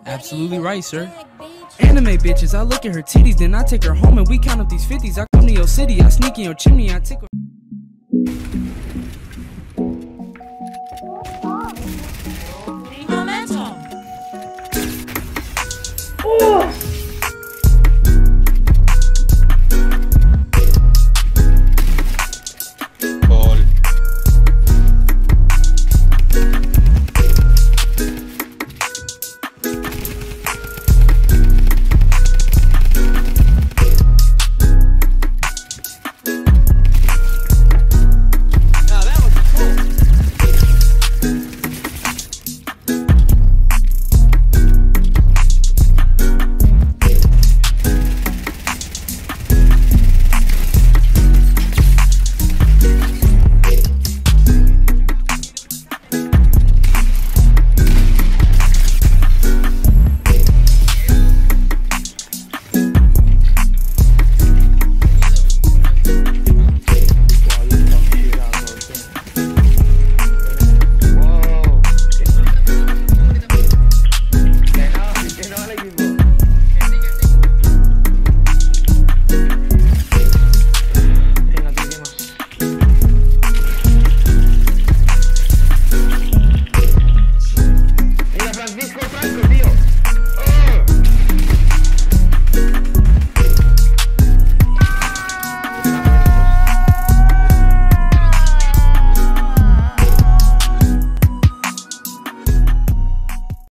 Absolutely right, sir. Anime bitches, I look at her titties, then I take her home and we count up these 50s. I come to your city, I sneak in your chimney, I tickle.